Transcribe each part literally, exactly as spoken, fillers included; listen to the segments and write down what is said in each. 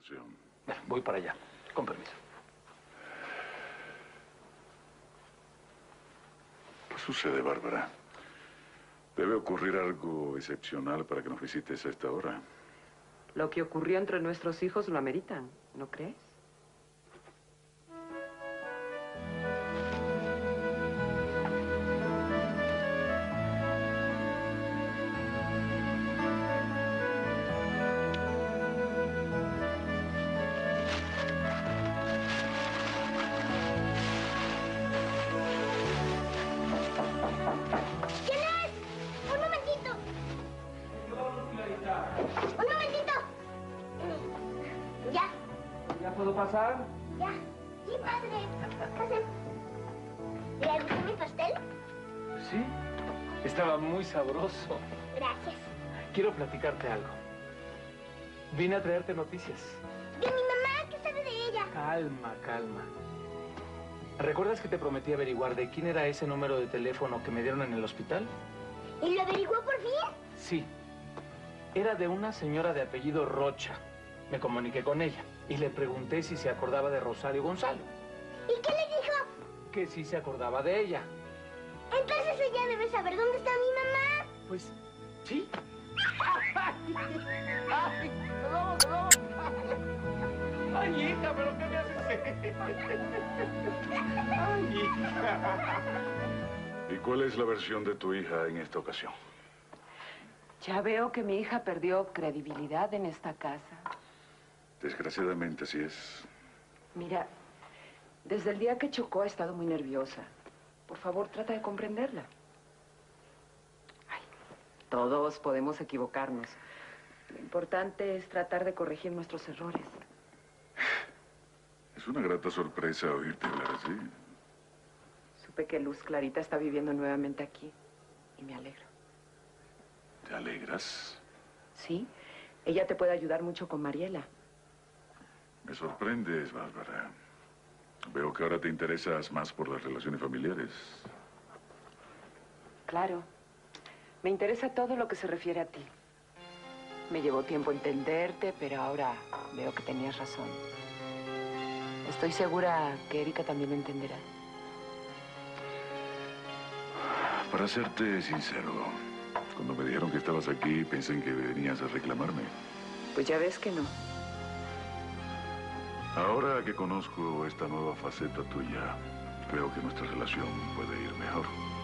opción. Voy para allá. Con permiso. ¿Qué sucede, Bárbara? Debe ocurrir algo excepcional para que nos visites a esta hora. Lo que ocurrió entre nuestros hijos lo ameritan, ¿no crees? ¿Puedo pasar? Ya. Sí, padre. ¿Le gustó mi pastel? Sí. Estaba muy sabroso. Gracias. Quiero platicarte algo. Vine a traerte noticias. ¿De mi mamá? ¿Qué sabe de ella? Calma, calma. ¿Recuerdas que te prometí averiguar de quién era ese número de teléfono que me dieron en el hospital? ¿Y lo averiguó por fin? Sí. Era de una señora de apellido Rocha. Me comuniqué con ella y le pregunté si se acordaba de Rosario Gonzalo. ¿Y qué le dijo? Que sí se acordaba de ella. Entonces ella debe saber dónde está mi mamá. Pues, sí. ¡Ay! ¡Ay! ¡Nos vamos, nos vamos! ¡Ay, hija! ¿Pero qué me haces? ¡Ay, hija! ¿Y cuál es la versión de tu hija en esta ocasión? Ya veo que mi hija perdió credibilidad en esta casa. Desgraciadamente así es. Mira, desde el día que chocó ha estado muy nerviosa. Por favor, trata de comprenderla. Ay, todos podemos equivocarnos. Lo importante es tratar de corregir nuestros errores. Es una grata sorpresa oírte hablar así. Supe que Luz Clarita está viviendo nuevamente aquí y me alegro. ¿Te alegras? Sí, ella te puede ayudar mucho con Mariela. Me sorprendes, Bárbara. Veo que ahora te interesas más por las relaciones familiares. Claro. Me interesa todo lo que se refiere a ti. Me llevó tiempo entenderte, pero ahora veo que tenías razón. Estoy segura que Erika también lo entenderá. Para serte sincero, cuando me dijeron que estabas aquí, pensé en que venías a reclamarme. Pues ya ves que no. Ahora que conozco esta nueva faceta tuya, creo que nuestra relación puede ir mejor.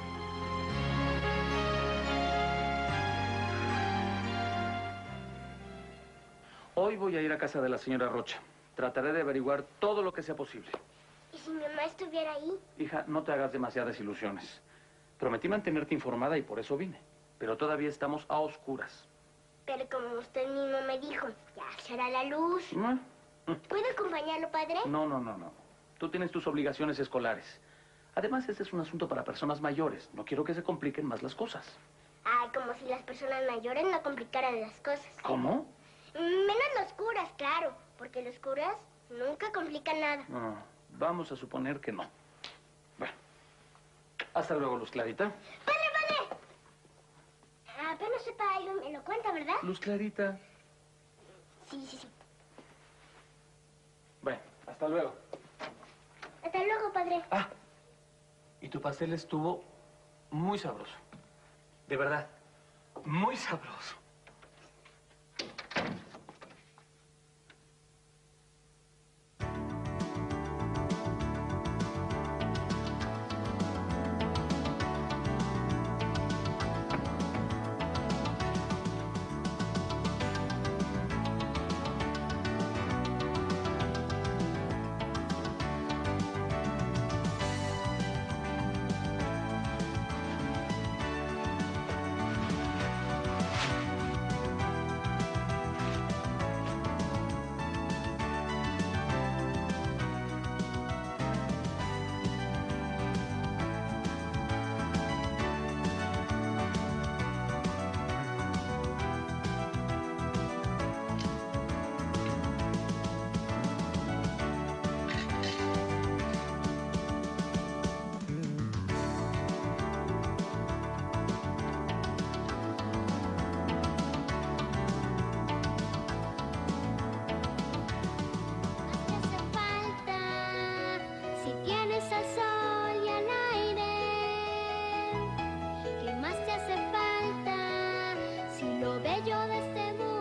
Hoy voy a ir a casa de la señora Rocha. Trataré de averiguar todo lo que sea posible. ¿Y si mi mamá estuviera ahí? Hija, no te hagas demasiadas ilusiones. Prometí mantenerte informada y por eso vine. Pero todavía estamos a oscuras. Pero como usted mismo me dijo, ya será la luz. ¿No? ¿Puedo acompañarlo, padre? No, no, no, no. Tú tienes tus obligaciones escolares. Además, este es un asunto para personas mayores. No quiero que se compliquen más las cosas. Ay, como si las personas mayores no complicaran las cosas. ¿Cómo? Menos los curas, claro. Porque los curas nunca complican nada. No, vamos a suponer que no. Bueno. Hasta luego, Luz Clarita. ¡Padre, padre! Apenas sepa algo, me lo cuenta, ¿verdad? Luz Clarita. Sí, sí, sí. Bueno, hasta luego. Hasta luego, padre. Ah, y tu pastel estuvo muy sabroso. De verdad, muy sabroso. yo de este mundo.